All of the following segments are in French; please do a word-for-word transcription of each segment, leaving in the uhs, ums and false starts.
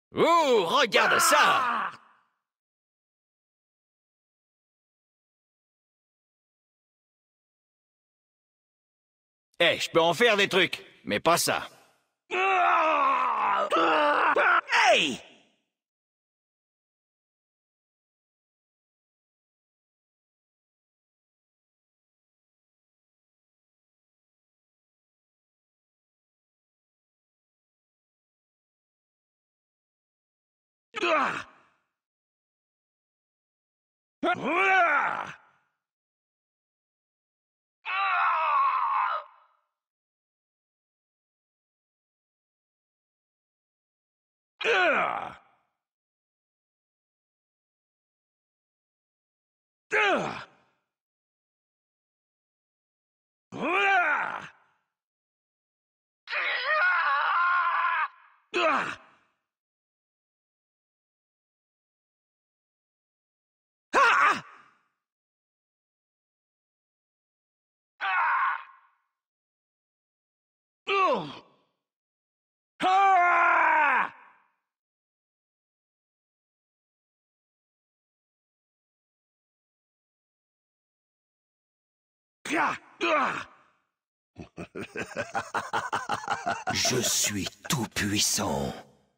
Oh, regarde ça! Eh, je peux en faire des trucs, mais pas ça. Hey! Je suis tout puissant.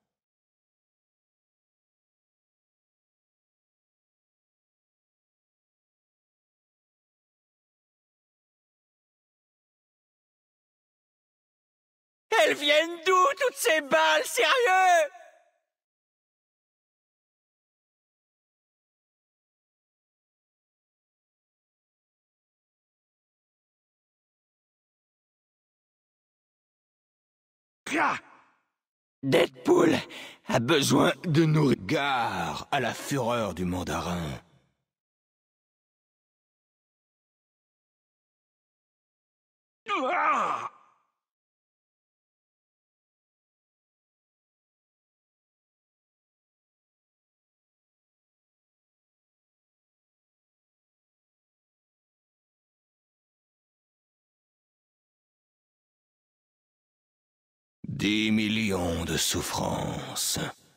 Elles viennent d'où, toutes ces balles, sérieux? Deadpool a besoin de nourriture. Gare à la fureur du mandarin. Dix millions de souffrances.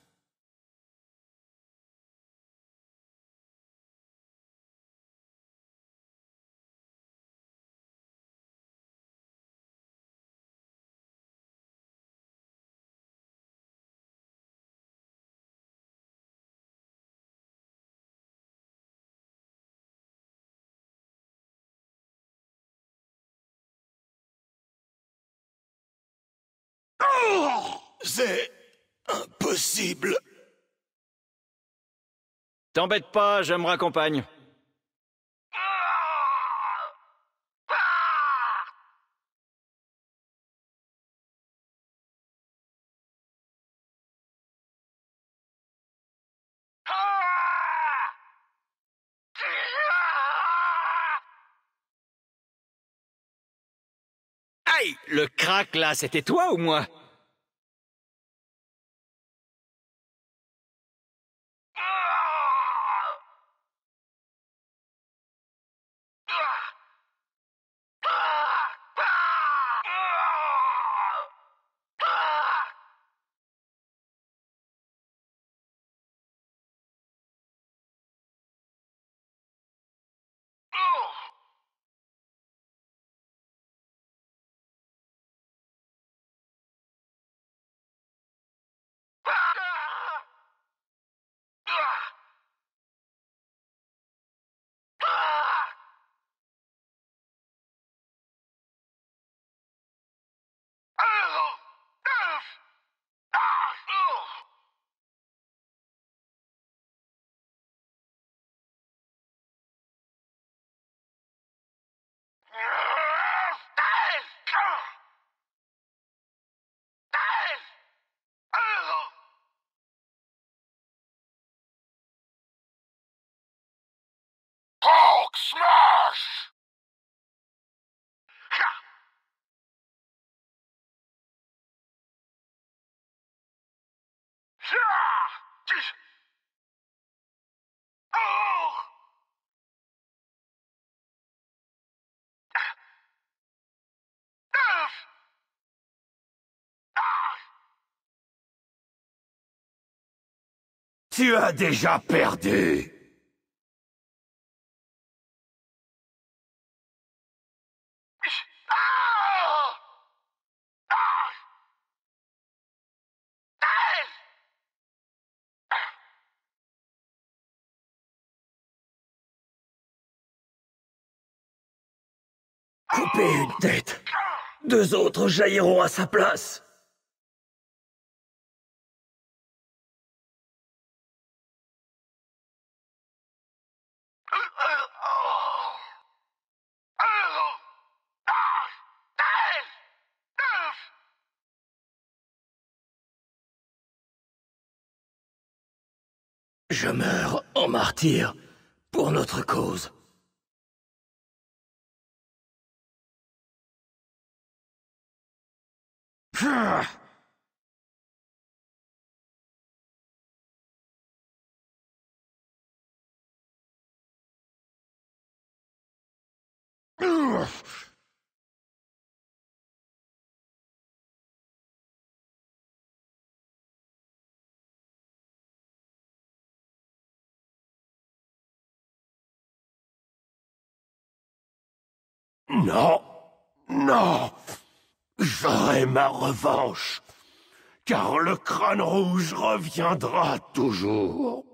C'est impossible. T'embête pas, je me raccompagne. Aïe! Le crack là, c'était toi ou moi? Hulk smash! Tu as déjà perdu. Couper une tête. Deux autres jailliront à sa place. Je meurs en martyr pour notre cause. Non, non, j'aurai ma revanche, car le crâne rouge reviendra toujours.